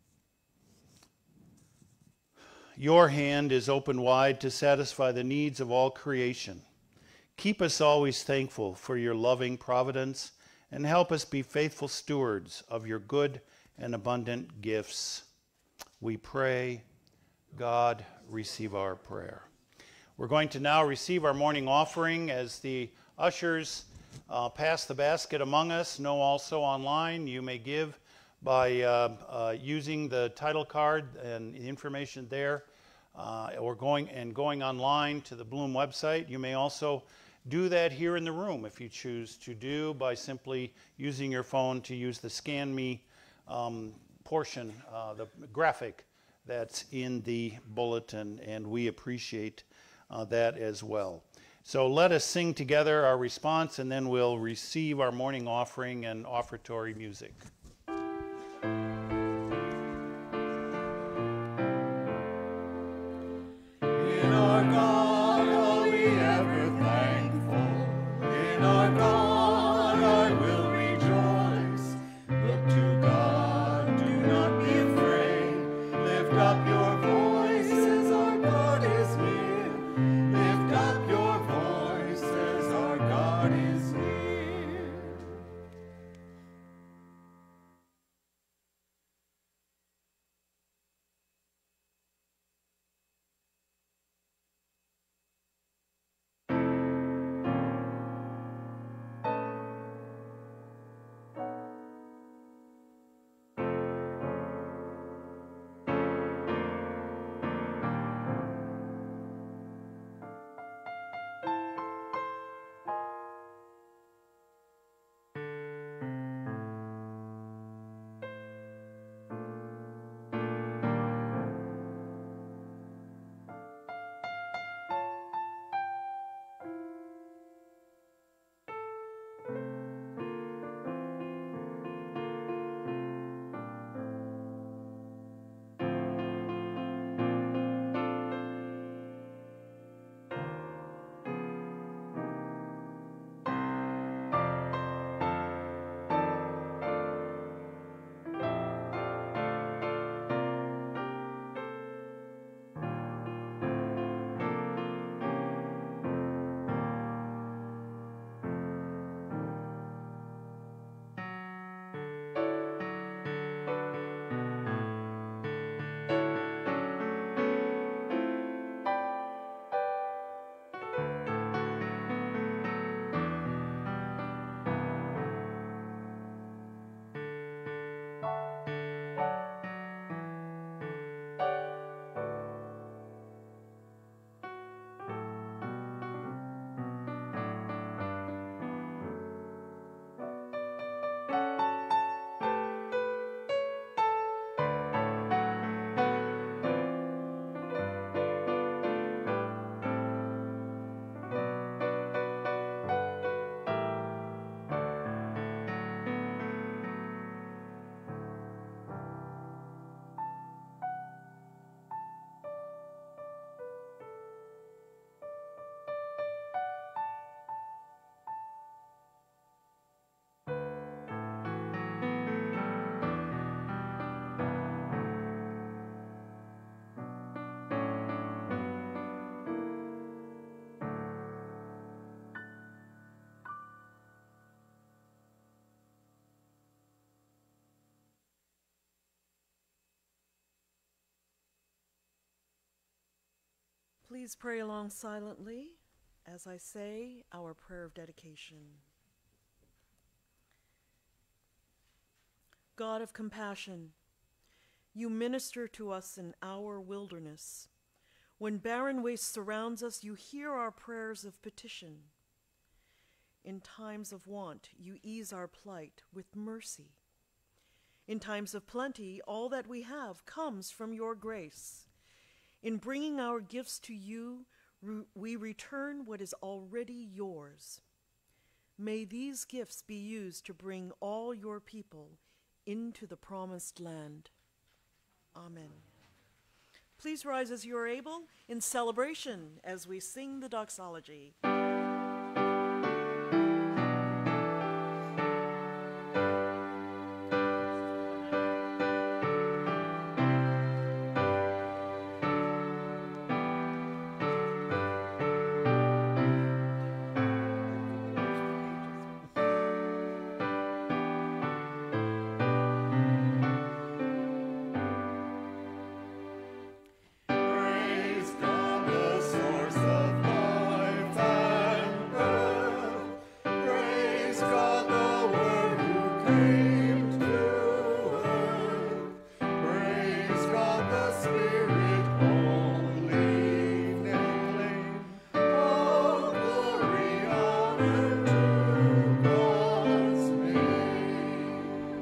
Your hand is open wide to satisfy the needs of all creation. Keep us always thankful for your loving providence and help us be faithful stewards of your good and abundant gifts. We pray, God, receive our prayer. We're going to now receive our morning offering as the ushers uh, pass the basket among us. Know also online you may give by uh, uh, using the title card and the information there, uh, or going and going online to the Bloom website. You may also do that here in the room if you choose to do by simply using your phone to use the Scan Me um, portion, uh, the graphic that's in the bulletin, and we appreciate uh, that as well. So let us sing together our response, and then we'll receive our morning offering and offertory music. In our God are we ever thankful. In our God I will rejoice. Look to God, do not be afraid. Lift up your voices, our God is near. Lift up your voices, our God is near. Please pray along silently as I say our prayer of dedication. God of compassion, you minister to us in our wilderness. When barren waste surrounds us, you hear our prayers of petition. In times of want, you ease our plight with mercy. In times of plenty, all that we have comes from your grace. In bringing our gifts to you, re- we return what is already yours. May these gifts be used to bring all your people into the promised land. Amen. please rise as you are able in celebration as we sing the doxology. Praise God, the source of life and breath. Praise God, the Word who came to earth. Praise God, the Spirit, holy name. All glory, honor to God's name.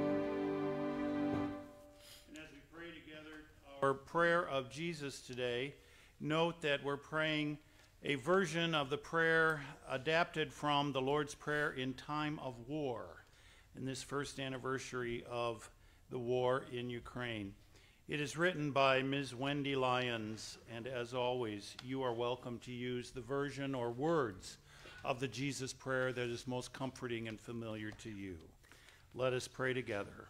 And as we pray together our prayer of Jesus today, note that we're praying a version of the prayer adapted from the Lord's Prayer in time of war, in this first anniversary of the war in Ukraine. It is written by Miz Wendy Lyons, and as always, you are welcome to use the version or words of the Jesus prayer that is most comforting and familiar to you. Let us pray together.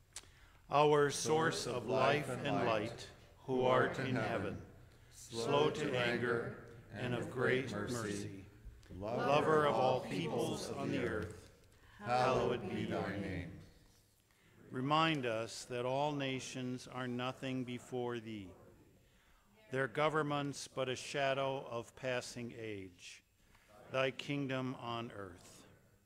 Our source of life and light, who art in heaven, slow to anger and of great mercy, lover of all peoples on the earth, hallowed be thy name. Remind us that all nations are nothing before thee, their governments but a shadow of passing age, thy kingdom on earth.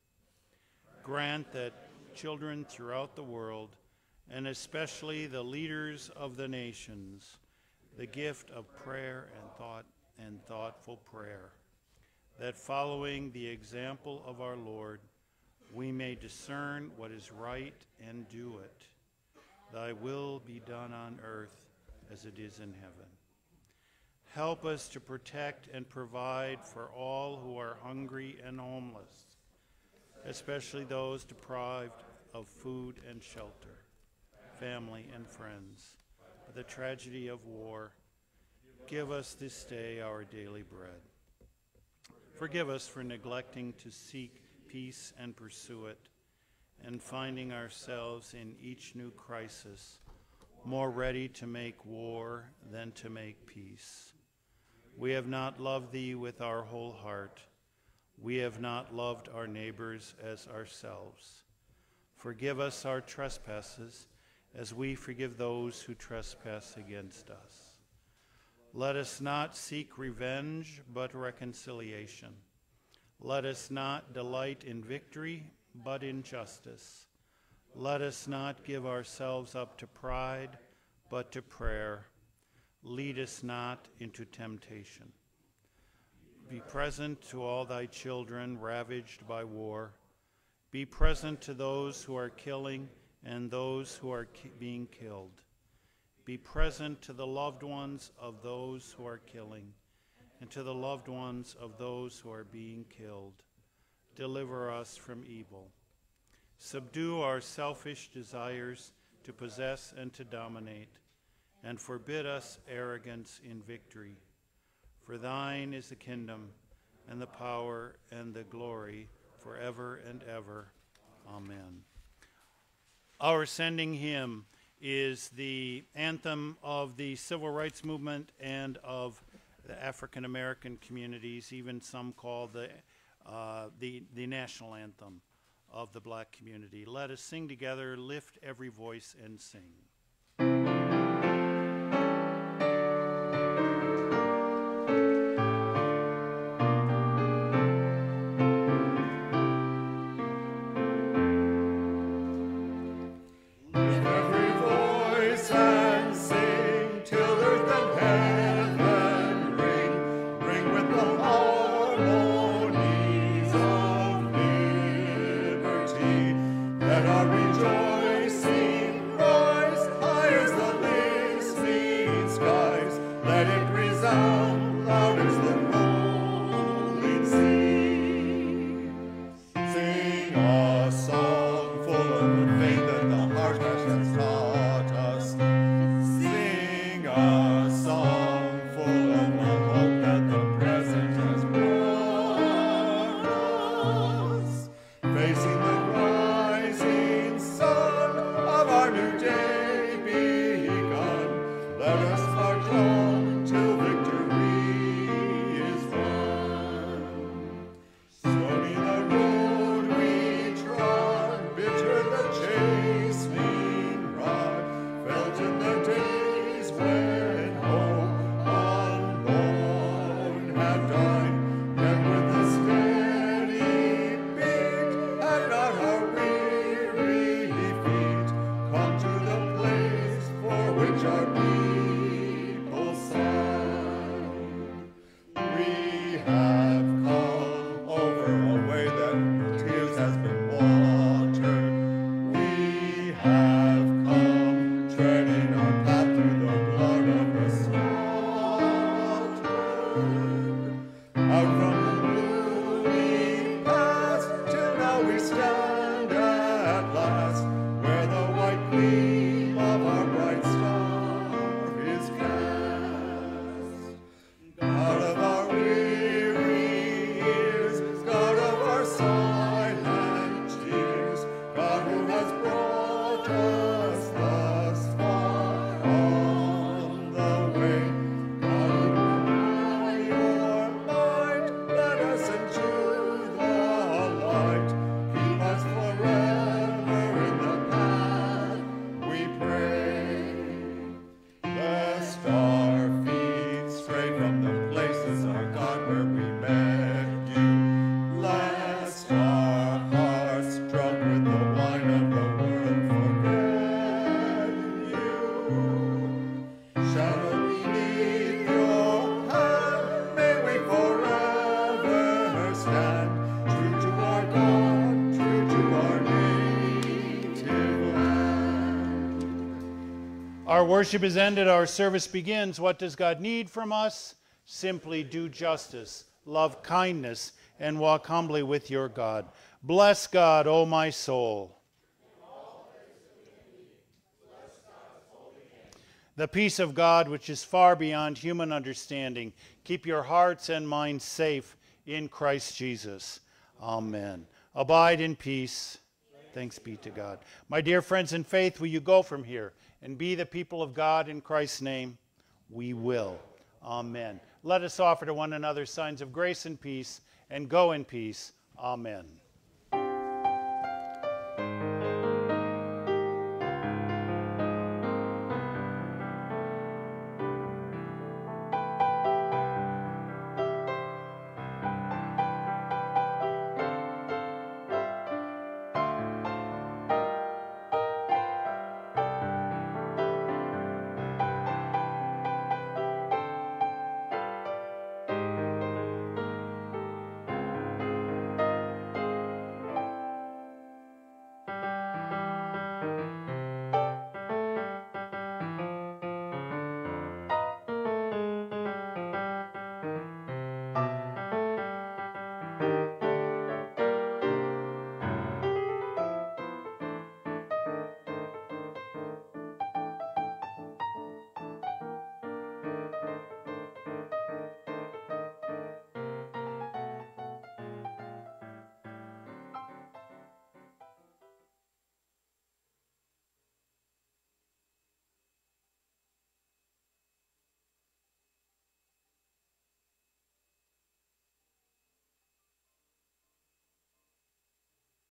Grant that children throughout the world, and especially the leaders of the nations, the gift of prayer and thought and thoughtful prayer, that following the example of our Lord, we may discern what is right and do it. Thy will be done on earth as it is in heaven. Help us to protect and provide for all who are hungry and homeless, especially those deprived of food and shelter, family and friends, by the tragedy of war. Give us this day our daily bread. Forgive us for neglecting to seek peace and pursue it, and finding ourselves in each new crisis more ready to make war than to make peace. We have not loved thee with our whole heart. We have not loved our neighbors as ourselves. Forgive us our trespasses, as we forgive those who trespass against us. Let us not seek revenge, but reconciliation. Let us not delight in victory, but in justice. Let us not give ourselves up to pride, but to prayer. Lead us not into temptation. Be present to all thy children ravaged by war. Be present to those who are killing and those who are ki- being killed. Be present to the loved ones of those who are killing, and to the loved ones of those who are being killed. Deliver us from evil. Subdue our selfish desires to possess and to dominate, and forbid us arrogance in victory. For thine is the kingdom, and the power, and the glory, forever and ever. Amen. Our sending hymn is the anthem of the civil rights movement and of the African American communities, even some call the, uh, the, the national anthem of the black community. Let us sing together, lift every voice and sing. Sing a song. worship is ended, our service begins. What does God need from us? Simply do justice, love kindness, and walk humbly with your God. Bless God, O my soul. The peace of God, which is far beyond human understanding, keep your hearts and minds safe in Christ Jesus. Amen. Abide in peace. Thanks be to God. My dear friends in faith, will you go from here and be the people of God in Christ's name? We will. Amen. Let us offer to one another signs of grace and peace, and go in peace. Amen.